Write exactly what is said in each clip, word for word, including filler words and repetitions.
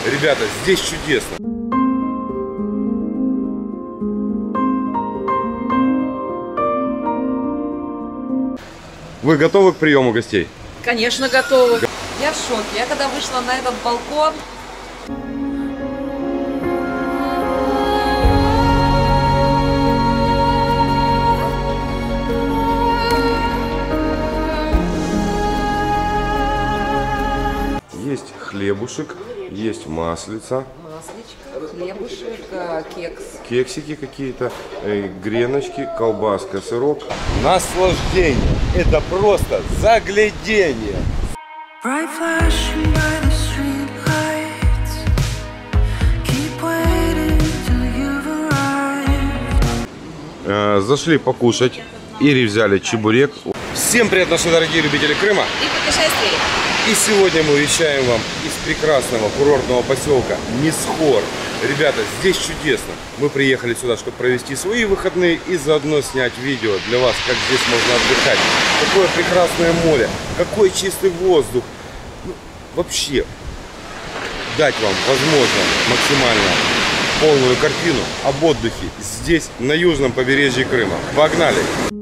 Ребята, здесь чудесно. Вы готовы к приему гостей? Конечно, готовы. Я в шоке. Я когда вышла на этот балкон... Есть хлебушек, есть маслица. Масличко, хлебушек, кекс. Кексики какие-то, греночки, колбаска, сырок. Наслаждение. Это просто заглядение. Зашли покушать. Ири взяли чебурек. Всем привет, наши дорогие любители Крыма И путешествий. И сегодня мы вещаем вам из прекрасного курортного поселка Мисхор. Ребята, здесь чудесно. Мы приехали сюда, чтобы провести свои выходные и заодно снять видео для вас, как здесь можно отдыхать. Какое прекрасное море, какой чистый воздух. Ну, вообще, дать вам, возможно, максимально полную картину об отдыхе здесь, на южном побережье Крыма. Погнали!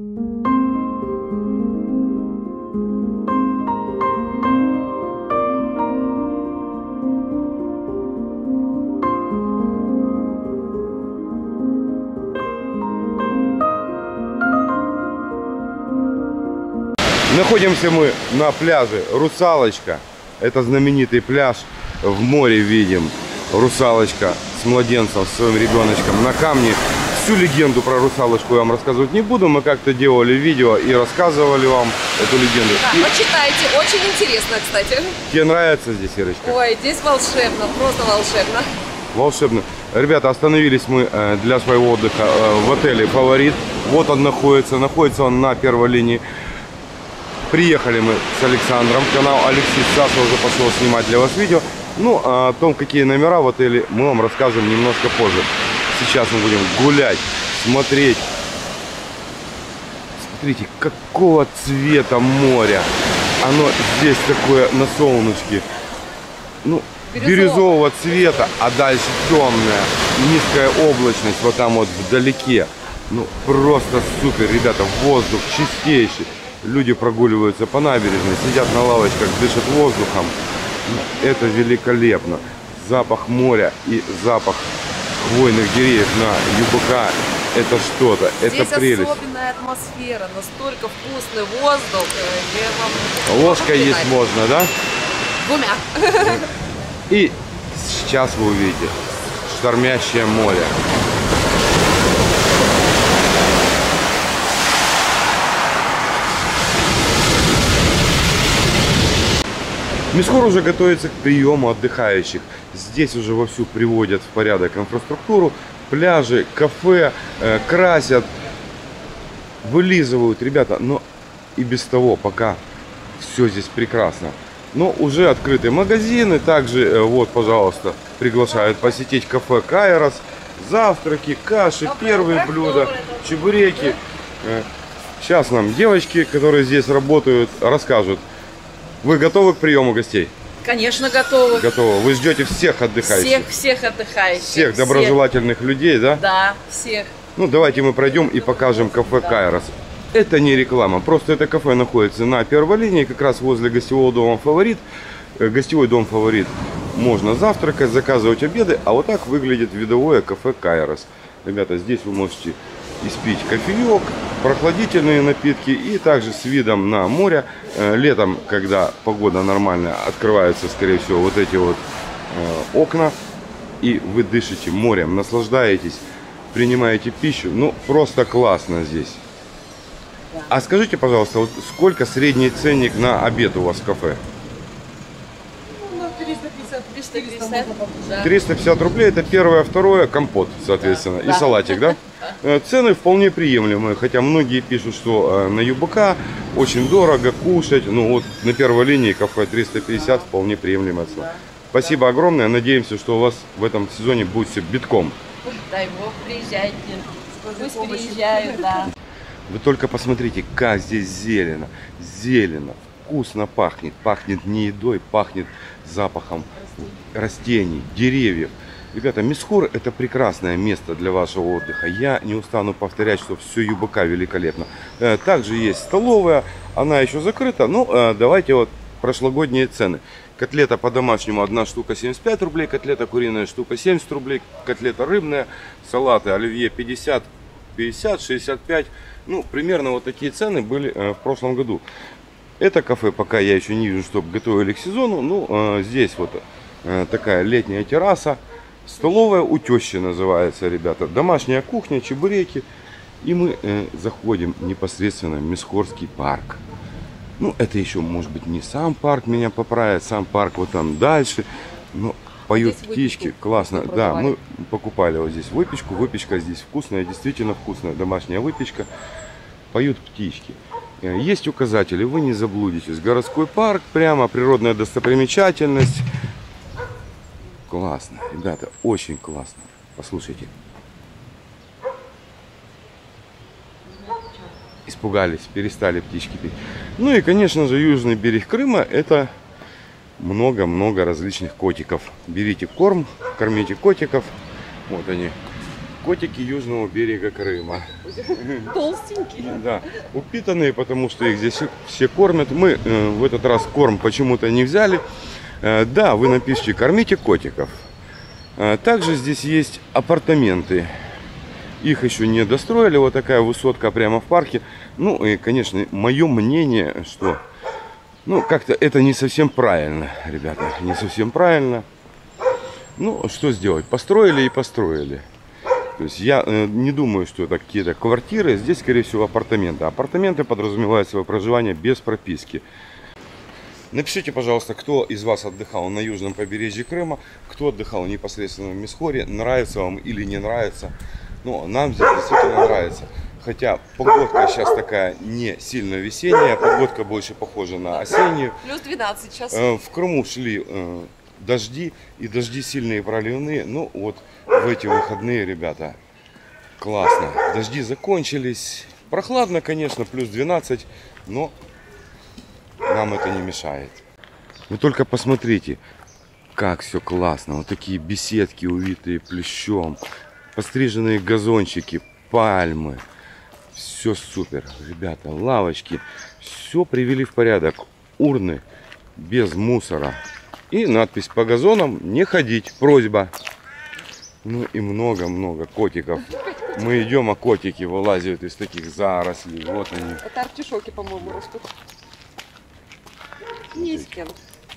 Находимся мы на пляже Русалочка. Это знаменитый пляж. В море видим русалочка с младенцем, с своим ребеночком на камне. Всю легенду про русалочку я вам рассказывать не буду. Мы как-то делали видео и рассказывали вам эту легенду. Да, и... почитайте. Очень интересно, кстати. Тебе нравится здесь, Ирочка? Ой, здесь волшебно. Просто волшебно. Волшебно. Ребята, остановились мы для своего отдыха в отеле «Фаворит». Вот он находится. Находится он на первой линии. Приехали мы с Александром, канал Алексей Саша уже пошел снимать для вас видео. Ну, а о том, какие номера в отеле, мы вам расскажем немножко позже. Сейчас мы будем гулять, смотреть. Смотрите, какого цвета море. Оно здесь такое на солнышке. Ну, бирюзового, бирюзового цвета, а дальше темная, низкая облачность вот там вот вдалеке. Ну, просто супер, ребята, воздух чистейший. Люди прогуливаются по набережной, сидят на лавочках, дышат воздухом. Это великолепно. Запах моря и запах хвойных деревьев на ЮБК. Это что-то, это прелесть. Здесь особенная атмосфера, настолько вкусный воздух. Я вам Ложкой есть можно, да? Двумя. И сейчас вы увидите штормящее море. Мисхор уже готовится к приему отдыхающих. Здесь уже вовсю приводят в порядок инфраструктуру. Пляжи, кафе, э, красят, вылизывают. Ребята, но и без того пока все здесь прекрасно. Но уже открыты магазины. Также, э, вот, пожалуйста, приглашают посетить кафе Кайрос. Завтраки, каши, первые блюда, чебуреки. Э, сейчас нам девочки, которые здесь работают, расскажут. Вы готовы к приему гостей? Конечно, готовы. Готовы. Вы ждете всех отдыхающих? Всех, всех отдыхающих. Всех доброжелательных всех. людей, да? Да, всех. Ну, давайте мы пройдем и покажем кафе да. Кайрос. Это не реклама, просто это кафе находится на первой линии, как раз возле гостевого дома «Фаворит». Гостевой дом «Фаворит» можно завтракать, заказывать обеды, а вот так выглядит видовое кафе Кайрос. Ребята, здесь вы можете испить кофеек, прохладительные напитки и также с видом на море. Летом, когда погода нормальная, открываются, скорее всего, вот эти вот э, окна, и вы дышите морем, наслаждаетесь, принимаете пищу. Ну, просто классно здесь. А скажите, пожалуйста, вот сколько средний ценник на обед у вас в кафе? триста пятьдесят рублей, это первое, второе, компот, соответственно, да. И салатик, да? Цены вполне приемлемые, хотя многие пишут, что на ЮБК очень дорого кушать. Ну вот на первой линии кафе триста пятьдесят вполне приемлемая цена. Да. Спасибо огромное, надеемся, что у вас в этом сезоне будет все битком. Дай бог, приезжайте, пусть приезжают, да. Вы только посмотрите, как здесь зелено, зелено, вкусно пахнет. Пахнет не едой, пахнет запахом растений, деревьев. Ребята, Мисхор — это прекрасное место для вашего отдыха. Я не устану повторять, что все ЮБК великолепно. Также есть столовая, она еще закрыта. Ну, давайте вот прошлогодние цены. Котлета по-домашнему одна штука семьдесят пять рублей, котлета куриная штука семьдесят рублей, котлета рыбная, салаты оливье пятьдесят, пятьдесят, шестьдесят пять. Ну, примерно вот такие цены были в прошлом году. Это кафе пока я еще не вижу, чтобы готовили к сезону. Ну, здесь вот такая летняя терраса. Столовая у тещи называется, ребята. Домашняя кухня, чебуреки. И мы э, заходим непосредственно в Мисхорский парк. Ну, это еще, может быть, не сам парк меня поправит. Сам парк вот там дальше. Но поют здесь птички. Выпечку классно. Да, мы покупали вот здесь выпечку. Выпечка здесь вкусная, действительно вкусная. Домашняя выпечка. Поют птички. Есть указатели, вы не заблудитесь. Городской парк, прямо природная достопримечательность. Классно, ребята, очень классно. Послушайте. Испугались, перестали птички петь. Ну и, конечно же, южный берег Крыма — это много-много различных котиков. Берите корм, кормите котиков. Вот они, котики южного берега Крыма. Толстенькие. Да, упитанные, потому что их здесь все кормят. Мы э, в этот раз корм почему-то не взяли. Да, вы напишите «кормите котиков». Также здесь есть апартаменты. Их еще не достроили. Вот такая высотка прямо в парке. Ну и, конечно, мое мнение, что ну как-то это не совсем правильно, ребята. Не совсем правильно. Ну, что сделать? Построили и построили. То есть я э, не думаю, что это какие-то квартиры. Здесь, скорее всего, апартаменты. Апартаменты подразумевают свое проживание без прописки. Напишите, пожалуйста, кто из вас отдыхал на южном побережье Крыма, кто отдыхал непосредственно в Мисхоре, нравится вам или не нравится. Ну, нам здесь действительно нравится. Хотя погодка сейчас такая не сильно весенняя, погодка больше похожа на осеннюю. Плюс двенадцать сейчас. В Крыму шли э, дожди, и дожди сильные проливные. Ну, вот в эти выходные, ребята, классно. Дожди закончились. Прохладно, конечно, плюс двенадцать, но нам это не мешает. Вы только посмотрите, как все классно. Вот такие беседки, увитые плющом, постриженные газончики, пальмы. Все супер, ребята, лавочки. Все привели в порядок. Урны без мусора. И надпись: по газонам не ходить. Просьба. Ну и много-много котиков. Мы идем, а котики вылазят из таких зарослей. Вот они. Это артишоки, по-моему, растут. Не с кем.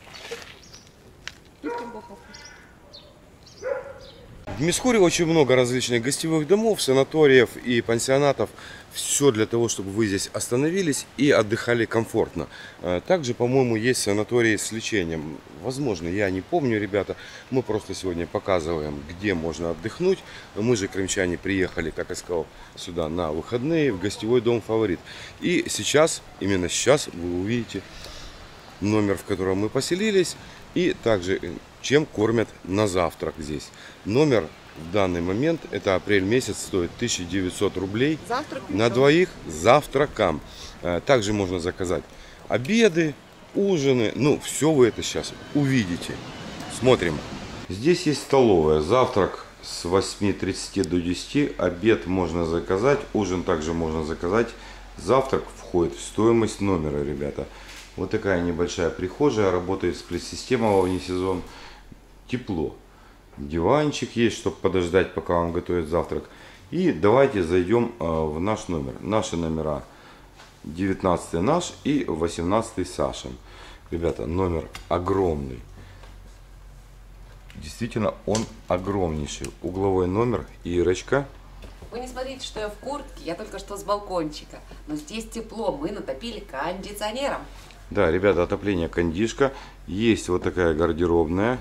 В Мисхоре очень много различных гостевых домов, санаториев и пансионатов. Все для того, чтобы вы здесь остановились и отдыхали комфортно. Также, по-моему, есть санатории с лечением. Возможно, я не помню, ребята. Мы просто сегодня показываем, где можно отдохнуть. Мы же, крымчане, приехали, как я сказал, сюда на выходные, в гостевой дом «Фаворит». И сейчас, именно сейчас, вы увидите номер, в котором мы поселились. И также, чем кормят на завтрак здесь. Номер в данный момент, это апрель месяц, стоит тысяча девятьсот рублей. Завтрак на двоих с завтраком. Также можно заказать обеды, ужины. Ну, все вы это сейчас увидите. Смотрим. Здесь есть столовая. Завтрак с восьми тридцати до десяти. Обед можно заказать. Ужин также можно заказать. Завтрак входит в стоимость номера, ребята. Вот такая небольшая прихожая. Работает сплит-система во вне сезон. Тепло. Диванчик есть, чтобы подождать, пока вам готовят завтрак. И давайте зайдем в наш номер. Наши номера: девятнадцатый наш и восемнадцатый Сашин. Ребята, номер огромный. Действительно, он огромнейший. Угловой номер. Ирочка. Вы не смотрите, что я в куртке, я только что с балкончика. Но здесь тепло, мы натопили кондиционером. Да, ребята, отопление кондишка. Есть вот такая гардеробная.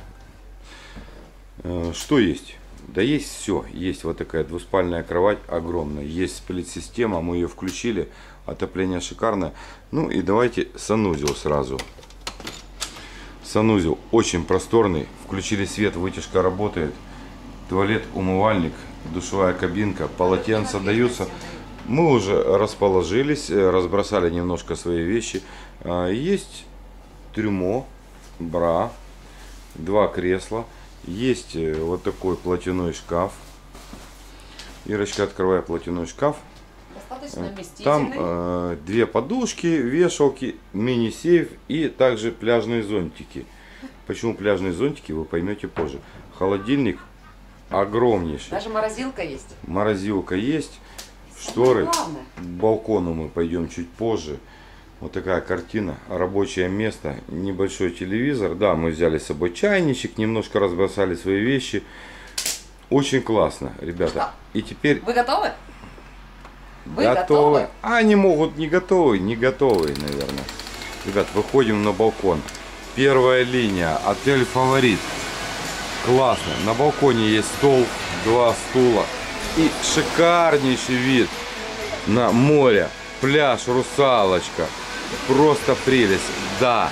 Что есть? Да есть все. Есть вот такая двуспальная кровать огромная. Есть сплит-система, мы ее включили. Отопление шикарное. Ну и давайте санузел сразу. Санузел очень просторный. Включили свет, вытяжка работает. Туалет, умывальник, душевая кабинка. Полотенца даются. Мы уже расположились, разбросали немножко свои вещи. Есть трюмо, бра, два кресла. Есть вот такой платяной шкаф. Ирочка, открывая платяной шкаф. Достаточно вместительный. Там э, две подушки, вешалки, мини-сейф и также пляжные зонтики. Почему пляжные зонтики, вы поймете позже. Холодильник огромнейший. Даже морозилка есть. Морозилка есть. Шторы. Главное. К балкону мы пойдем чуть позже. Вот такая картина. Рабочее место. Небольшой телевизор. Да, мы взяли с собой чайничек. Немножко разбросали свои вещи. Очень классно, ребята. Что? И теперь... Вы готовы? Вы готовы. готовы? А они могут не готовы, не готовы, наверное. Ребят, выходим на балкон. Первая линия. Отель Фаворит. Классно. На балконе есть стол, два стула. И шикарнейший вид на море. Пляж, русалочка. Просто прелесть. Да.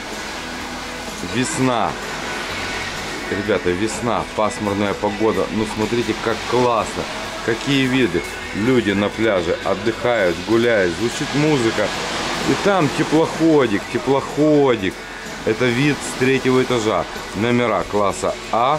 Весна. Ребята, весна, пасмурная погода. Ну смотрите, как классно. Какие виды. Люди на пляже отдыхают, гуляют, звучит музыка. И там теплоходик, теплоходик. Это вид с третьего этажа. Номера класса А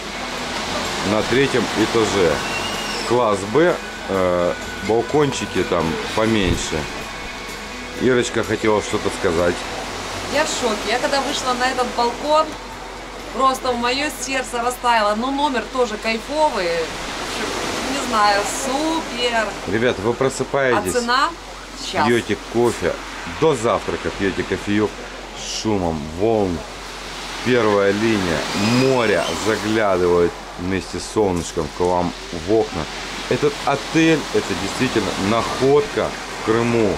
на третьем этаже. Класс Б, э, балкончики там поменьше. Ирочка хотела что-то сказать. Я в шоке. Я когда вышла на этот балкон, просто мое сердце растаяло. Но номер тоже кайфовый. В общем, не знаю, супер. Ребята, вы просыпаетесь, А цена? Сейчас. пьете кофе, до завтрака пьете кофеек с шумом волн. Первая линия, море заглядывает вместе с солнышком к вам в окна. Этот отель, это действительно находка в Крыму.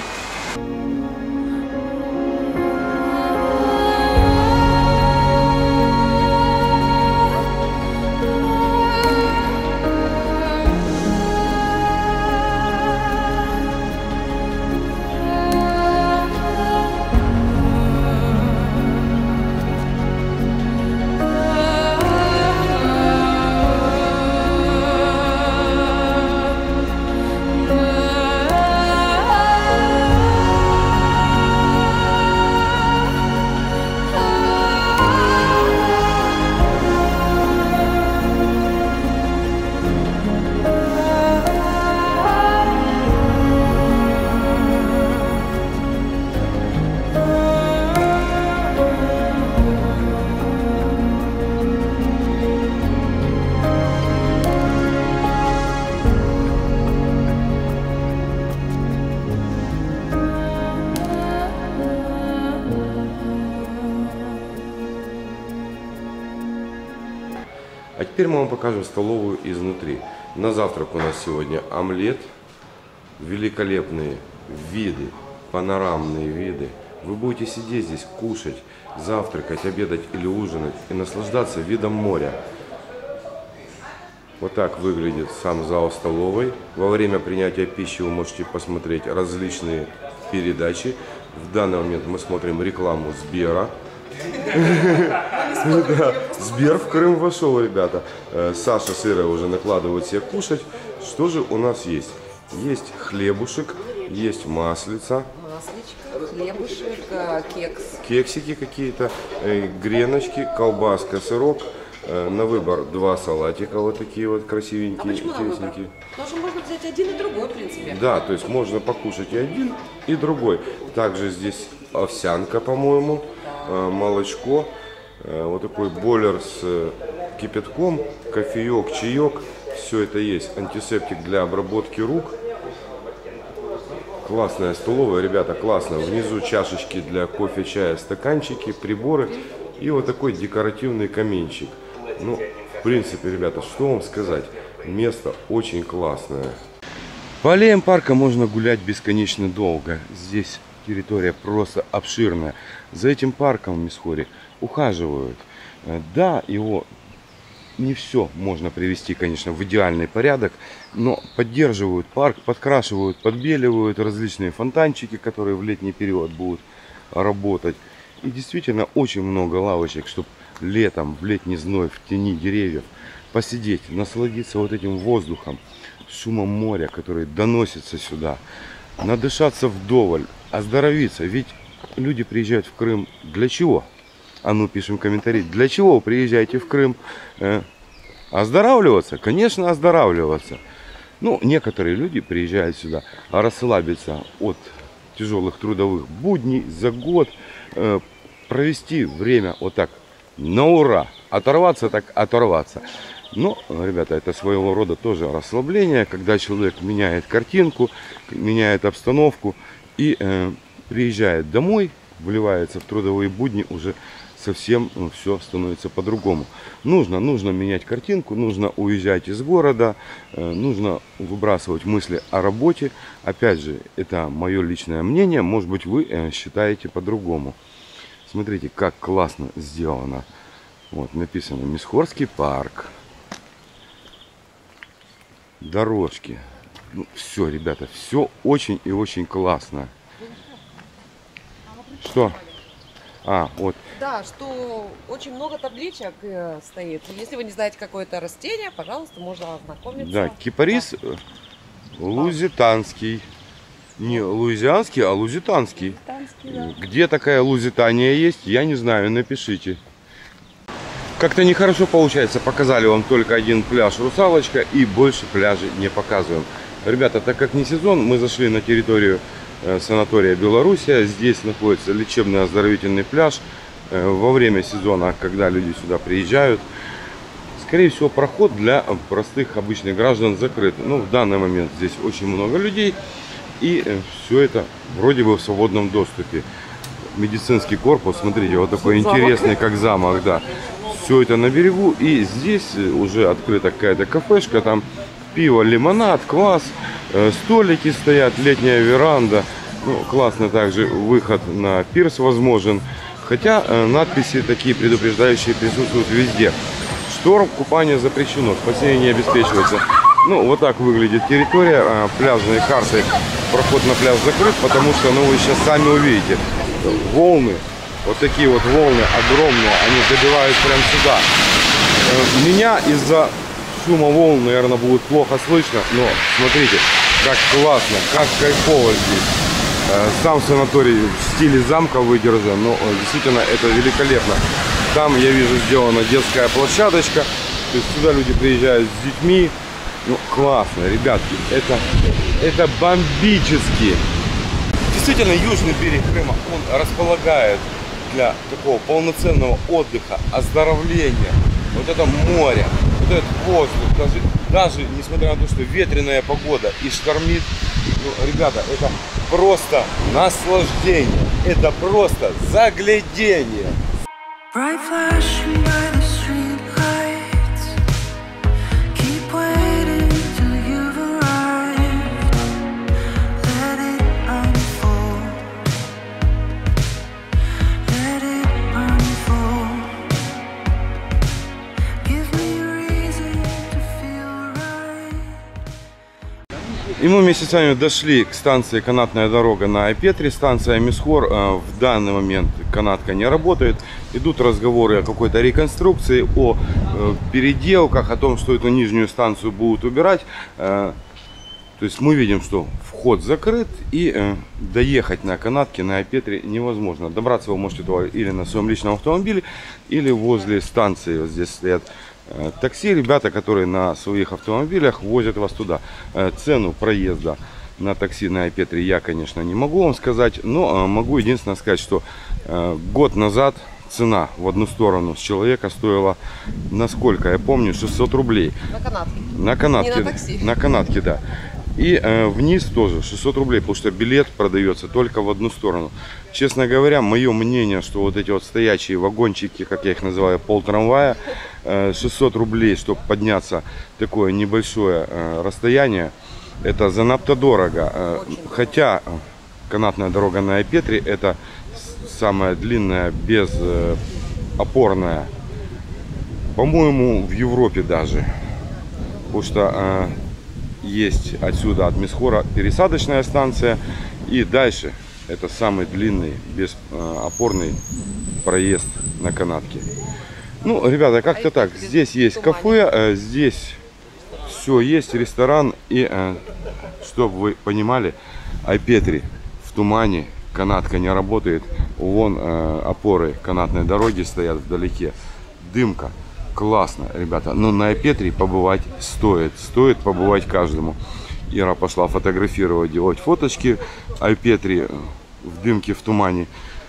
А теперь мы вам покажем столовую изнутри. На завтрак у нас сегодня омлет, великолепные виды, панорамные виды. Вы будете сидеть здесь, кушать, завтракать, обедать или ужинать и наслаждаться видом моря. Вот так выглядит сам зал столовой. Во время принятия пищи вы можете посмотреть различные передачи. В данный момент мы смотрим рекламу Сбера. Сбер в Крым вошел, ребята. Саша с Ирой уже накладывают себе кушать. Что же у нас есть? Есть хлебушек, есть маслица. Масличко, хлебушек, кекс. Кексики какие-то, греночки, колбаска, сырок. На выбор два салатика, вот такие вот красивенькие, А почему на выбор? интересненькие. Потому что можно взять один и другой, в принципе. Да, то есть можно покушать и один, и другой. Также здесь овсянка, по-моему, молочко, вот такой бойлер с кипятком, кофеек, чаек. Все это есть. Антисептик для обработки рук. Классная столовая, ребята, классно. Внизу чашечки для кофе, чая, стаканчики, приборы. И вот такой декоративный каминчик. Ну, в принципе, ребята, что вам сказать? Место очень классное. По аллеям парка можно гулять бесконечно долго. Здесь территория просто обширная. За этим парком в Мисхоре ухаживают. Да, его не все можно привести, конечно, в идеальный порядок, но поддерживают парк, подкрашивают, подбеливают различные фонтанчики, которые в летний период будут работать. И действительно очень много лавочек, чтобы летом, в летний зной, в тени деревьев, посидеть, насладиться вот этим воздухом, шумом моря, который доносится сюда, надышаться вдоволь, оздоровиться. Ведь люди приезжают в Крым для чего? А ну, пишем комментарий. Для чего вы приезжаете в Крым? Э, оздоравливаться? Конечно, оздоравливаться. Ну, некоторые люди приезжают сюда расслабиться от тяжелых трудовых будней за год, э, провести время вот так на ура, оторваться так оторваться. Но, ребята, это своего рода тоже расслабление, когда человек меняет картинку, меняет обстановку и э, приезжает домой, вливается в трудовые будни, уже совсем ну, все становится по-другому. Нужно, нужно менять картинку, нужно уезжать из города, э, нужно выбрасывать мысли о работе. Опять же, это мое личное мнение, может быть, вы э, считаете по-другому. Смотрите, как классно сделано. Вот написано Мисхорский парк. Дорожки. Ну, все, ребята, все очень и очень классно. Что? А, вот. Да, что очень много табличек э, стоит. Если вы не знаете какое-то растение, пожалуйста, можно ознакомиться. Да, кипарис да. лузитанский. Не луизианский, а лузитанский. лузитанский да. Где такая Лузитания есть, я не знаю, напишите. Как-то нехорошо получается, показали вам только один пляж Русалочка и больше пляжей не показываем. Ребята, так как не сезон, мы зашли на территорию э, санатория Белоруссия. Здесь находится лечебный оздоровительный пляж. Э, во время сезона, когда люди сюда приезжают, скорее всего, проход для простых обычных граждан закрыт. Но в данный момент здесь очень много людей. И э, все это вроде бы в свободном доступе. Медицинский корпус, смотрите, вот такой интересный, как замок, да. Все это на берегу, и здесь уже открыта какая-то кафешка, там пиво, лимонад, квас, э, столики стоят, летняя веранда. Ну, классно также выход на пирс возможен, хотя э, надписи такие предупреждающие присутствуют везде. Шторм, купание запрещено, спасение не обеспечивается. Ну, вот так выглядит территория, э, пляжные карты, проход на пляж закрыт, потому что, ну, вы сейчас сами увидите, волны. Вот такие вот волны огромные, они добивают прямо сюда. Меня из-за шума волн, наверное, будет плохо слышно, но смотрите, как классно, как кайфово здесь. Сам санаторий в стиле замка выдержан, но действительно это великолепно. Там, я вижу, сделана детская площадочка, то есть сюда люди приезжают с детьми. Ну, классно, ребятки, это, это бомбически. Действительно, южный берег Крыма, он располагает для такого полноценного отдыха, оздоровления. Вот это море, вот этот воздух, даже, даже несмотря на то, что ветреная погода и штормит, ну, ребята, это просто наслаждение, это просто заглядение. И мы вместе с вами дошли к станции канатная дорога на Айпетре, станция Мисхор. В данный момент канатка не работает. Идут разговоры о какой-то реконструкции, о переделках, о том, что эту нижнюю станцию будут убирать. То есть мы видим, что вход закрыт, и доехать на канатке на Айпетре невозможно. Добраться вы можете туда или на своем личном автомобиле, или возле станции. Вот здесь стоят такси, ребята, которые на своих автомобилях возят вас туда. Цену проезда на такси на Айпетре я, конечно, не могу вам сказать, но могу единственное сказать, что год назад цена в одну сторону с человека стоила, насколько я помню, шестьсот рублей. На канатке. На канатке. Не на такси. На канатке, да. И э, вниз тоже шестьсот рублей, потому что билет продается только в одну сторону. Честно говоря, мое мнение, что вот эти вот стоячие вагончики, как я их называю, полтрамвая, э, шестьсот рублей, чтобы подняться такое небольшое э, расстояние, это занадто дорого. Э, хотя канатная дорога на Айпетре это самая длинная, безопорная, по-моему, в Европе даже. Потому что э, есть отсюда от Мисхора пересадочная станция, и дальше это самый длинный безопорный проезд на канатке. Ну, ребята, как-то так. Здесь есть кафе, здесь все есть, ресторан. И, чтобы вы понимали, Айпетри в тумане, канатка не работает. Вон опоры канатной дороги стоят вдалеке. Дымка. Классно, ребята. Но на Айпетри побывать стоит. Стоит побывать каждому. Ира пошла фотографировать, делать фоточки Айпетри в дымке, в тумане.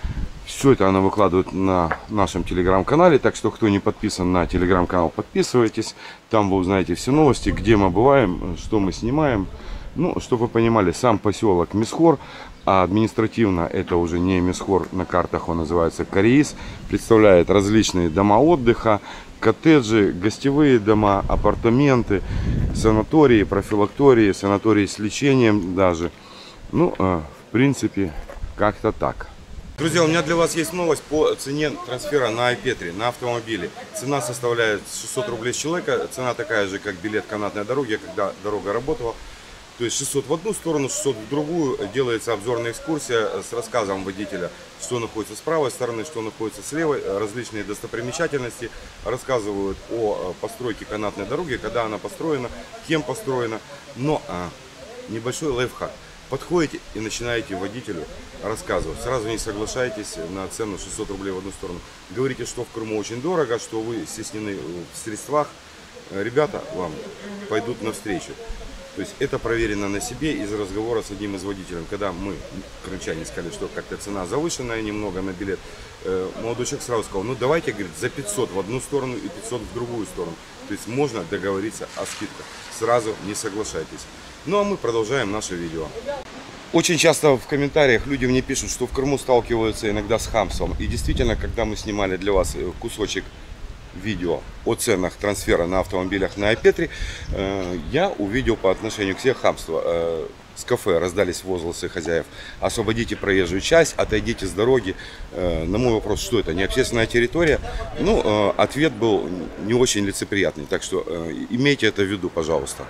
Все это она выкладывает на нашем телеграм-канале. Так что, кто не подписан на телеграм-канал, подписывайтесь. Там вы узнаете все новости, где мы бываем, что мы снимаем. Ну, чтобы вы понимали, сам поселок Мисхор, а административно это уже не Мисхор, на картах он называется Кариис, представляет различные дома отдыха, коттеджи, гостевые дома, апартаменты, санатории, профилактории, санатории с лечением даже. Ну, в принципе, как-то так. Друзья, у меня для вас есть новость по цене трансфера на Айпетри, на автомобиле. Цена составляет шестьсот рублей с человека, цена такая же, как билет канатной дороги, когда дорога работала. То есть шестьсот в одну сторону, шестьсот в другую. Делается обзорная экскурсия с рассказом водителя, что находится с правой стороны, что находится с левой. Различные достопримечательности. Рассказывают о постройке канатной дороги, когда она построена, кем построена. Но а, небольшой лайфхак. Подходите и начинаете водителю рассказывать. Сразу не соглашайтесь на цену шестьсот рублей в одну сторону. Говорите, что в Крыму очень дорого, что вы стеснены в средствах. Ребята вам пойдут навстречу. То есть это проверено на себе из разговора с одним из водителей. Когда мы, крымчане, сказали, что как-то цена завышенная немного на билет, молодой человек сразу сказал, ну давайте, говорит, за пятьсот в одну сторону и пятьсот в другую сторону. То есть можно договориться о скидках. Сразу не соглашайтесь. Ну а мы продолжаем наше видео. Очень часто в комментариях люди мне пишут, что в Крыму сталкиваются иногда с хамством. И действительно, когда мы снимали для вас кусочек видео о ценах трансфера на автомобилях на Айпетри, я увидел по отношению к всем хамство. С кафе раздались возгласы хозяев: освободите проезжую часть, отойдите с дороги. На мой вопрос, что это, не общественная территория, ну, ответ был не очень лицеприятный. Так что имейте это в виду, пожалуйста.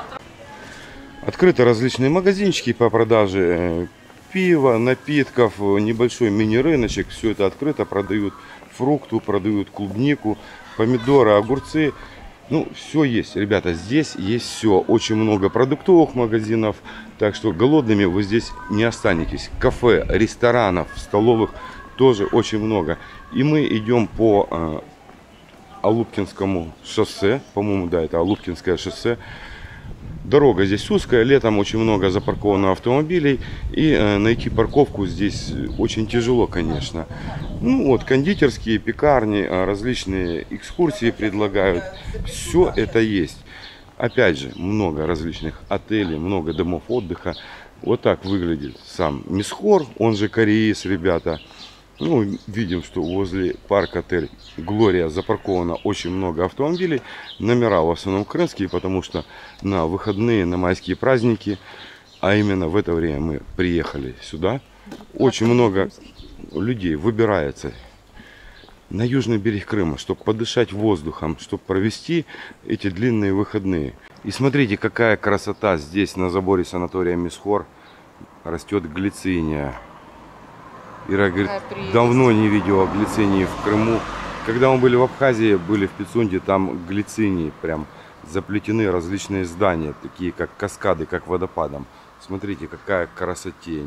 Открыты различные магазинчики по продаже пива, напитков, небольшой мини-рыночек. Все это открыто, продают фрукты, продают клубнику, помидоры, огурцы. Ну, все есть, ребята, здесь есть все. Очень много продуктовых магазинов, так что голодными вы здесь не останетесь. Кафе, ресторанов, столовых тоже очень много. И мы идем по э, Алупкинскому шоссе, по-моему, да, это Алупкинское шоссе. Дорога здесь узкая, летом очень много запарковано автомобилей, и э, найти парковку здесь очень тяжело, конечно. Ну вот, кондитерские, пекарни, различные экскурсии предлагают, все это есть. Опять же, много различных отелей, много домов отдыха. Вот так выглядит сам Мисхор, он же Кариис, ребята. Ну, видим, что возле парк-отель Глория запарковано очень много автомобилей. Номера в основном крымские, потому что на выходные, на майские праздники, а именно в это время мы приехали сюда, очень много людей выбирается на южный берег Крыма, чтобы подышать воздухом, чтобы провести эти длинные выходные. И смотрите, какая красота здесь на заборе санатория Мисхор. Растет глициния. Ира говорит, давно не видела глицинии в Крыму. Когда мы были в Абхазии, были в Пицунде, там глицинии прям заплетены различные здания, такие как каскады, как водопадом. Смотрите, какая красотень.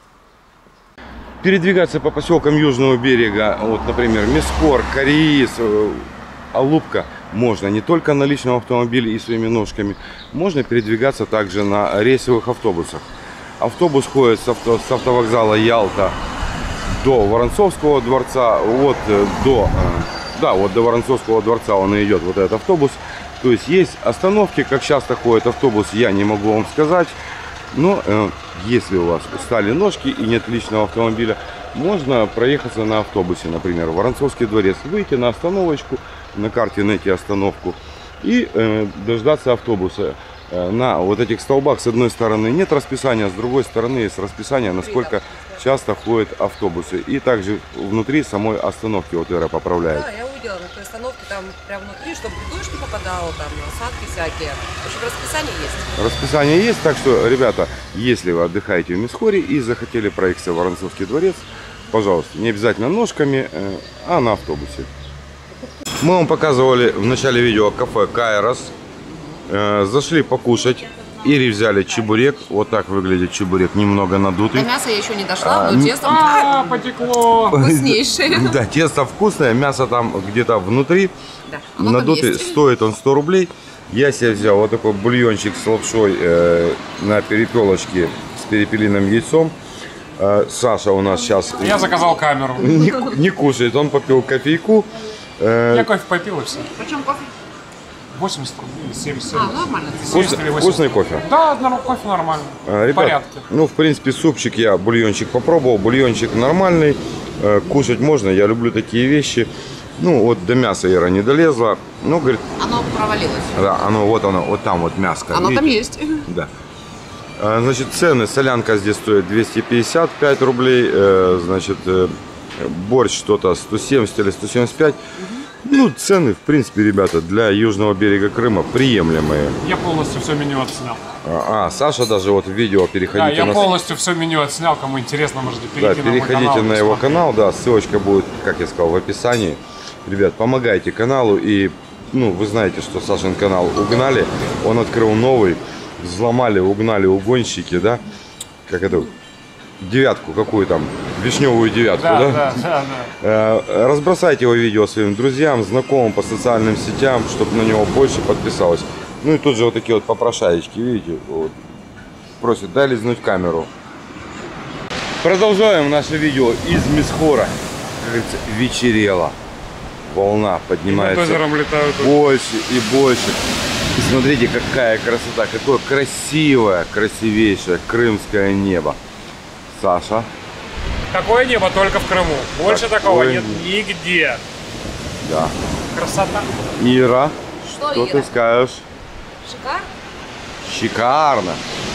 Передвигаться по поселкам Южного берега, вот, например, Мисхор, Кариис, Алупка, можно не только на личном автомобиле и своими ножками, можно передвигаться также на рейсовых автобусах. Автобус ходит с, авто, с автовокзала Ялта до Воронцовского дворца, вот до, да, вот до Воронцовского дворца он и идет, вот этот автобус. То есть есть остановки, как часто ходит автобус, я не могу вам сказать. Но э, если у вас устали ножки и нет личного автомобиля, можно проехаться на автобусе, например, в Воронцовский дворец, выйти на остановочку, на карте найти остановку и э, дождаться автобуса. Э, на вот этих столбах с одной стороны нет расписания, с другой стороны есть расписание, насколько часто ходят автобусы. И также внутри самой остановки, вот Ира поправляет. Да, я увидела на той остановке, там прям внутри, чтобы дождь не попадало, там осадки всякие. В общем, расписание есть. Расписание есть, так что, ребята, если вы отдыхаете в Мисхоре и захотели проехаться в Воронцовский дворец, пожалуйста, не обязательно ножками, а на автобусе. Мы вам показывали в начале видео кафе Кайрос. Э, зашли покушать. Ири взяли чебурек. Вот так выглядит чебурек, немного надутый. До мяса я еще не дошла, А, но тесто А, потекло. вкуснейшее. Да, тесто вкусное, мясо там где-то внутри. Да, оно там Надутый, есть. стоит он сто рублей. Я себе взял вот такой бульончик с лапшой э, на перепелочке с перепелиным яйцом. Э, Саша у нас сейчас Я заказал камеру. не, не кушает, он попил кофейку. Э, Я кофе попил и все. Почем кофе? восемьдесят рублей, семьдесят. А, нормально. вкус- вкусный кофе. Да, ну, кофе нормально. А, В ребят, порядке. ну, в принципе, супчик я, бульончик попробовал. Бульончик нормальный, э, кушать можно, я люблю такие вещи. Ну, вот до мяса Ира не долезла. Ну, говорит, Оно провалилось. да, оно, вот оно, вот там вот мяско. Оно там видите? есть. Да. А, значит, цены. Солянка здесь стоит двести пятьдесят пять рублей. э, Значит, э, борщ что-то сто семьдесят или сто семьдесят пять. Ну, цены, в принципе, ребята, для южного берега Крыма приемлемые. Я полностью все меню отснял. А, а, Саша даже вот в видео Да, переходите я на... полностью все меню отснял. Кому интересно, можете Да, перейти на мой переходите канал. на его посмотреть. канал, да, ссылочка будет, как я сказал, в описании. Ребят, помогайте каналу, и, ну, вы знаете, что Сашин канал угнали, он открыл новый, взломали, угнали угонщики, да, как это, девятку, какую там, вишневую девятку, Да, да? да, да, да. Э, Разбросайте его видео своим друзьям, знакомым по социальным сетям, чтобы на него больше подписалось. Ну и тут же вот такие вот попрошаечки, видите, вот, просят, дай лизнуть камеру. Продолжаем наше видео из Мисхора. Как говорится, вечерело. Волна Над поднимается озером летают. больше и больше. И смотрите, какая красота, какое красивое, красивейшее крымское небо. Саша. Такое небо только в Крыму. Больше Такое такого нет небо. нигде. Да. Красота. Ира, Что, что Ира? ты скажешь? Шикар? Шикарно.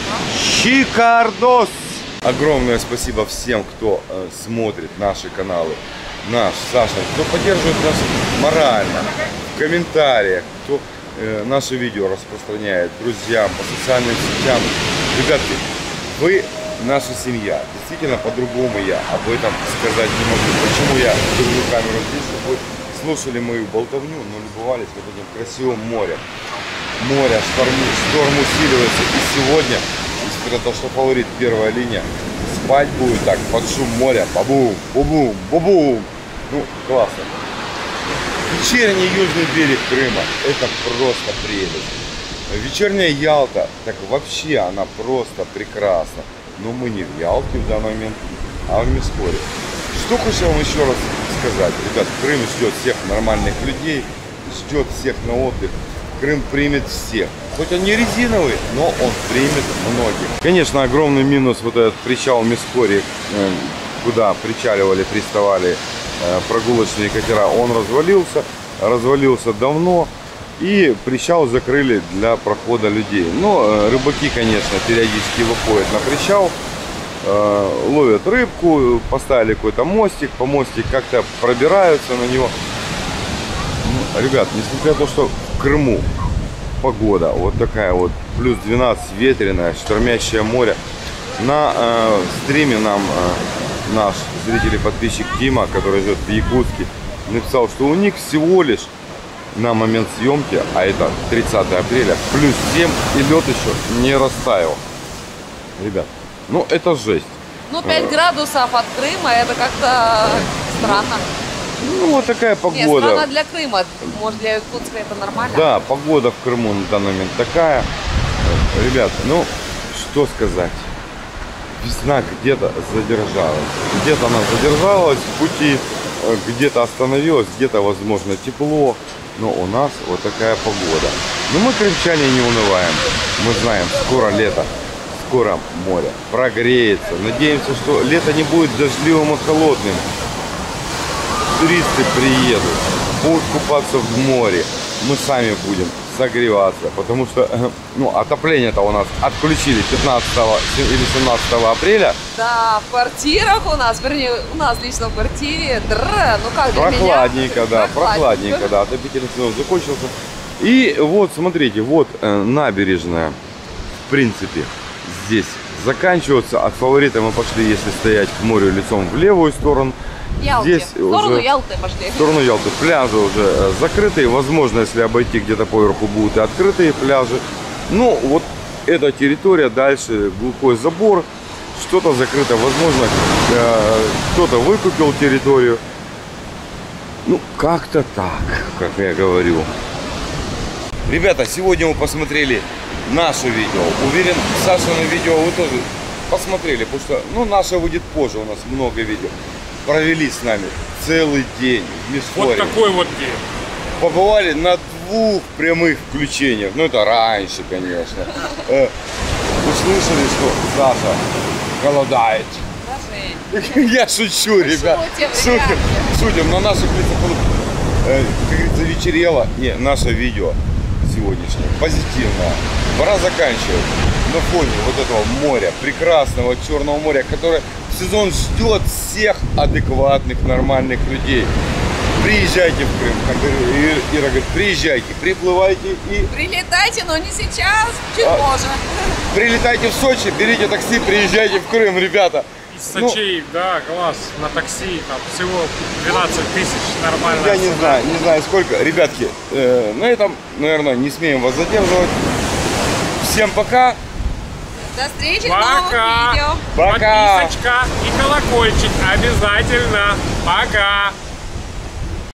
Шикардос. Огромное спасибо всем, кто э, смотрит наши каналы. Наш, Саша, кто поддерживает нас морально, в комментариях, кто э, наши видео распространяет друзьям, по социальным сетям. Ребятки, вы наша семья. Действительно, по-другому я об этом сказать не могу. Почему я держу камеру здесь, чтобы вы слушали мою болтовню, но любовались вот этим красивым морем. Море, шторм, шторм усиливается. И сегодня, несмотря на то, что фаворит первая линия, спать будет так, под шум моря. Бабум, бубум, бубум. Ну, классно. Вечерний южный берег Крыма. Это просто прелесть. Вечерняя Ялта, так вообще она просто прекрасна. Но мы не в Ялте в данный момент, а в Мисхоре. Что хочу вам еще раз сказать. Ребят, Крым ждет всех нормальных людей, ждет всех на отдых. Крым примет всех. Хоть он не резиновый, но он примет многих. Конечно, огромный минус вот этот причал Мисхоре, куда причаливали, приставали прогулочные катера, он развалился. Развалился давно. И причал закрыли для прохода людей. Но рыбаки, конечно, периодически выходят на причал, ловят рыбку, поставили какой-то мостик, по мостик как-то пробираются на него. Ребят, несмотря на то, что в Крыму погода вот такая вот, плюс двенадцать, ветреная, штормящее море, на э, стриме нам э, наш зритель и подписчик Тима, который живет в Якутске, написал, что у них всего лишь на момент съемки, а это тридцатое апреля, плюс семь, и лед еще не растаял. Ребят, ну это жесть. Ну, пять градусов от Крыма, это как-то странно. Ну вот такая Нет, погода. странно для Крыма. Может, для Якутска это нормально? Да, погода в Крыму на данный момент такая. Ребят, ну что сказать. Весна где-то задержалась. Где-то она задержалась в пути, где-то остановилась, где-то, возможно, тепло. Но у нас вот такая погода. Но мы, крымчане, не унываем. Мы знаем, скоро лето, скоро море прогреется. Надеемся, что лето не будет дождливым и холодным. Туристы приедут, будут купаться в море. Мы сами будем согреваться, потому что ну, отопление-то у нас отключили пятнадцатого или семнадцатого апреля. Да, в квартирах у нас, вернее, у нас лично в квартире, др, ну как для Прохладненько, меня, да, прохладненько, да, отопительный сезон закончился. И вот, смотрите, вот э, набережная, в принципе, здесь заканчивается. От Фаворита мы пошли, если стоять к морю лицом в левую сторону. Ялте. Здесь В сторону уже- Ялты пошли. В сторону Ялты. Пляжи уже э, закрытые. Возможно, если обойти где-то поверху, будут и открытые пляжи. Ну, вот эта территория, дальше глухой забор. Что-то закрыто. Возможно, э, кто-то выкупил территорию. Ну, как-то так, как я говорю. Ребята, сегодня мы посмотрели наше видео. Уверен, Сашино видео вы тоже посмотрели, потому что, ну, наше выйдет позже, у нас много видео. Провели с нами целый день в Вот Мисфоре. такой вот день. Побывали на двух прямых включениях. Ну, это раньше, конечно. Э, Услышали, что Саша голодает. Я шучу, ребят. Шутим, Шутим, ребятки. шутим. На наших лицах, э, как говорится, вечерело. Не, наше видео сегодняшнее позитивное. Пора заканчивать. На фоне вот этого моря, прекрасного Черного моря, которое в сезон ждет всех адекватных, нормальных людей. Приезжайте в Крым, как говорит Ира, говорит, приезжайте, приплывайте и Прилетайте, но не сейчас, чуть А. позже. прилетайте в Сочи, берите такси, приезжайте в Крым, ребята. Из Ну, Сочи, да, класс. На такси там всего двенадцать тысяч, нормально. Я не знаю, не знаю сколько. Ребятки, э, на этом, наверное, не смеем вас задерживать. Всем пока. До встречи в новых Пока. видео. Пока. Подписочка и колокольчик обязательно. Пока.